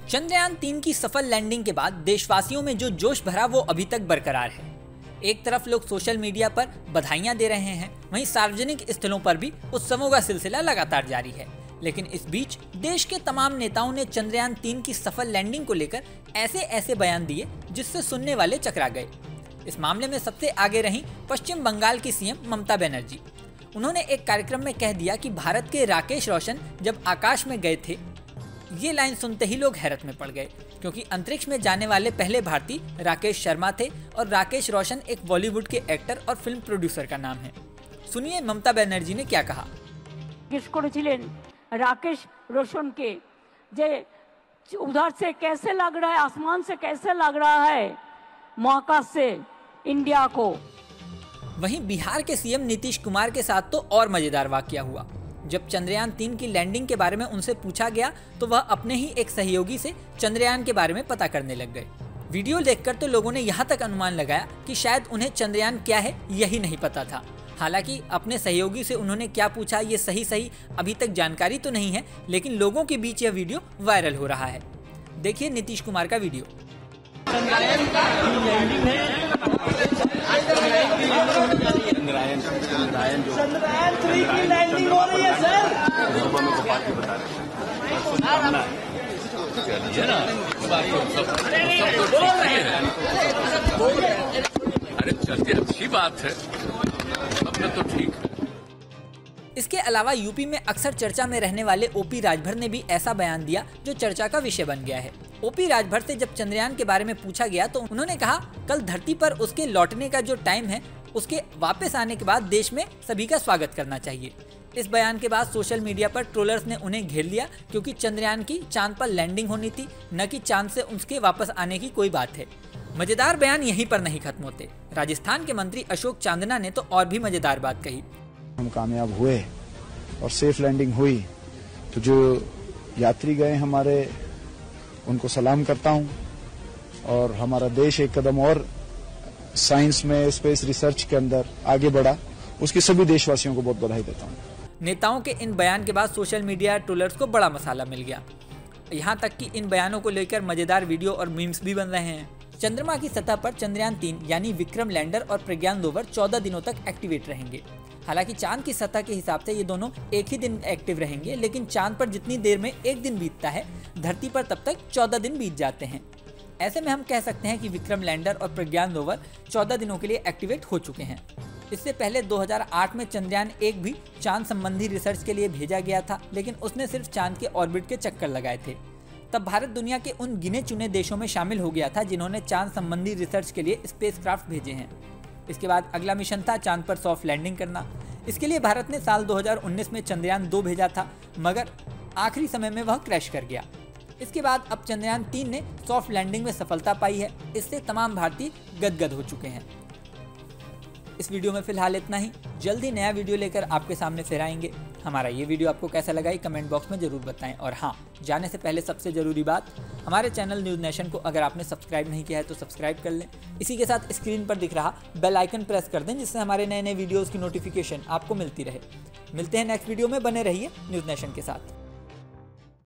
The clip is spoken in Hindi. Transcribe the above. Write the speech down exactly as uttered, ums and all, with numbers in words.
चंद्रयान तीन की सफल लैंडिंग के बाद देशवासियों में जो जोश भरा वो अभी तक बरकरार है। एक तरफ लोग सोशल मीडिया पर बधाइयां दे रहे हैं, वहीं सार्वजनिक स्थलों पर भी उत्सवों का सिलसिला लगातार जारी है। लेकिन इस बीच देश के तमाम नेताओं ने चंद्रयान तीन की सफल लैंडिंग को लेकर ऐसे ऐसे बयान दिए जिससे सुनने वाले चकरा गए। इस मामले में सबसे आगे रही पश्चिम बंगाल की सीएम ममता बनर्जी। उन्होंने एक कार्यक्रम में कह दिया कि भारत के राकेश रोशन जब आकाश में गए थे। ये लाइन सुनते ही लोग हैरत में पड़ गए, क्योंकि अंतरिक्ष में जाने वाले पहले भारतीय राकेश शर्मा थे और राकेश रोशन एक बॉलीवुड के एक्टर और फिल्म प्रोड्यूसर का नाम है। सुनिए ममता बनर्जी ने क्या कहा। राकेश रोशन के जे उधर से कैसे लग रहा है, आसमान से कैसे लग रहा है महाकाश से इंडिया को। वहीं बिहार के सीएम नीतीश कुमार के साथ तो और मजेदार वाकया हुआ। जब चंद्रयान तीन की लैंडिंग के बारे में उनसे पूछा गया तो वह अपने ही एक सहयोगी से चंद्रयान के बारे में पता करने लग गए। वीडियो देखकर तो लोगों ने यहाँ तक अनुमान लगाया कि शायद उन्हें चंद्रयान क्या है यही नहीं पता था। हालांकि अपने सहयोगी से उन्होंने क्या पूछा ये सही सही अभी तक जानकारी तो नहीं है, लेकिन लोगों के बीच यह वीडियो वायरल हो रहा है। देखिए नीतीश कुमार का वीडियो। चंद्रयान की लैंडिंग है। चंद्रयान चंद्रयान जो चंद्रयान थ्री की लैंडिंग हो रही है सर। अरे चलते अच्छी बात है, अपने तो ठीक है। इसके अलावा यूपी में अक्सर चर्चा में रहने वाले ओपी राजभर ने भी ऐसा बयान दिया जो चर्चा का विषय बन गया है। ओपी राजभर से जब चंद्रयान के बारे में पूछा गया तो उन्होंने कहा, कल धरती पर उसके लौटने का जो टाइम है उसके वापस आने के बाद देश में सभी का स्वागत करना चाहिए। इस बयान के बाद सोशल मीडिया पर ट्रोलर्स ने उन्हें घेर लिया, क्योंकि चंद्रयान की चांद पर लैंडिंग होनी थी, न कि चांद से उसके वापस आने की कोई बात है। मजेदार बयान यहीं पर नहीं खत्म होते। राजस्थान के मंत्री अशोक चांदना ने तो और भी मजेदार बात कही। हम कामयाब हुए और सेफ लैंडिंग हुई तो जो यात्री गए हमारे उनको सलाम करता हूं, और हमारा देश एक कदम और साइंस में स्पेस रिसर्च के अंदर आगे बढ़ा, उसकी सभी देशवासियों को बहुत बधाई देता हूं। नेताओं के इन बयान के बाद सोशल मीडिया ट्रोलर्स को बड़ा मसाला मिल गया। यहां तक कि इन बयानों को लेकर मजेदार वीडियो और मीम्स भी बन रहे हैं। चंद्रमा की सतह पर चंद्रयान तीन यानी विक्रम लैंडर और प्रज्ञान रोवर चौदह दिनों तक एक्टिवेट रहेंगे। हालांकि चांद की सतह के हिसाब से ये दोनों एक ही दिन एक्टिव रहेंगे, लेकिन चांद पर जितनी देर में एक दिन बीतता है, धरती पर तब तक चौदह दिन बीत जाते हैं। ऐसे में हम कह सकते हैं कि विक्रम लैंडर और प्रज्ञान रोवर चौदह दिनों के लिए एक्टिवेट हो चुके हैं। इससे पहले दो हज़ार आठ में चंद्रयान एक भी चांद संबंधी रिसर्च के लिए भेजा गया था, लेकिन उसने सिर्फ चांद के ऑर्बिट के चक्कर लगाए थे। तब भारत दुनिया के उन गिने चुने देशों में शामिल हो गया था जिन्होंने चांद संबंधी रिसर्च के लिए स्पेसक्राफ्ट भेजे हैं। इसके बाद अगला मिशन था चांद पर सॉफ्ट लैंडिंग करना। इसके लिए भारत ने साल दो हज़ार उन्नीस में चंद्रयान दो भेजा था, मगर आखिरी समय में वह क्रैश कर गया। इसके बाद अब चंद्रयान तीन ने सॉफ्ट लैंडिंग में सफलता पाई है। इससे तमाम भारतीय गदगद हो चुके हैं। इस वीडियो में फिलहाल इतना ही। जल्दी नया वीडियो लेकर आपके सामने फिर आएंगे। हमारा ये वीडियो आपको कैसा लगा ये कमेंट बॉक्स में जरूर बताएं। और हाँ, जाने से पहले सबसे ज़रूरी बात, हमारे चैनल न्यूज़ नेशन को अगर आपने सब्सक्राइब नहीं किया है तो सब्सक्राइब कर लें। इसी के साथ स्क्रीन पर दिख रहा बेल आइकन प्रेस कर दें, जिससे हमारे नए नए वीडियोज़ की नोटिफिकेशन आपको मिलती रहे। मिलते हैं नेक्स्ट वीडियो में, बने रहिए न्यूज़ नेशन के साथ।